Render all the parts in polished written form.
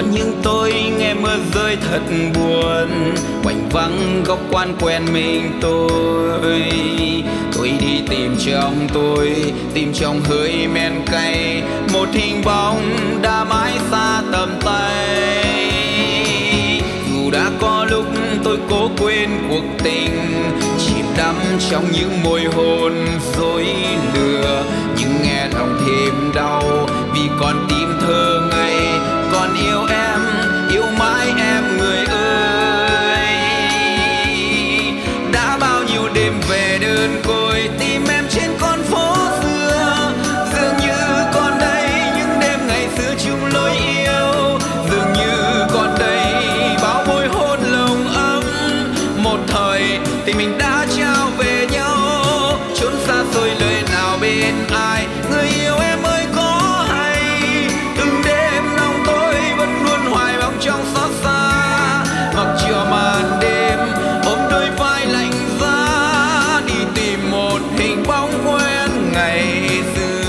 Có những tôi nghe mưa rơi thật buồn, quạnh vắng góc quán quen mình tôi. Tôi đi tìm trong hơi men cay, một hình bóng đã mãi xa tầm tay. Dù đã có lúc tôi cố quên cuộc tình, chìm đắm trong những môi hôn dối lừa, nhưng nghe lòng thêm đau vì con tim thơ ngây còn yêu em, yêu mãi em người ơi. Đã bao nhiêu đêm về đơn côi, tìm em trên con phố xưa, dường như còn đây những đêm ngày xưa chung lối yêu, dường như còn đây bao môi hôn lồng ấm. Một thời thì mình đã trao về nhau, chốn xa xôi lời nào bên ai. Người yêu em ơi có hay, từng đêm lòng tôi vẫn luôn hoài bóng trong xót xa. Mặc chiều màn đêm ôm đôi vai lạnh giá, đi tìm một hình bóng quen ngày xưa.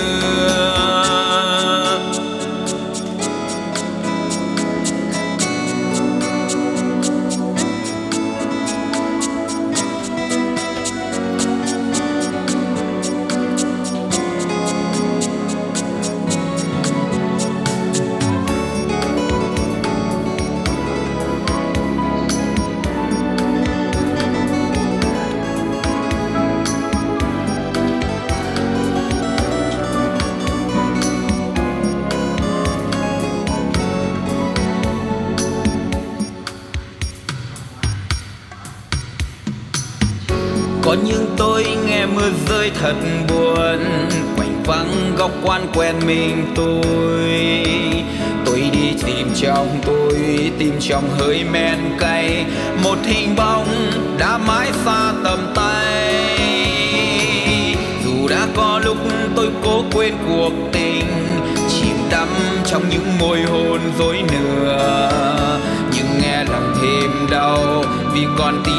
Có những tôi nghe mưa rơi thật buồn, quạnh vắng góc quán quen mình tôi. Tôi đi tìm trong hơi men cay, một hình bóng đã mãi xa tầm tay. Dù đã có lúc tôi cố quên cuộc tình, chìm đắm trong những môi hôn dối lừa, nhưng nghe lòng thêm đau vì con tim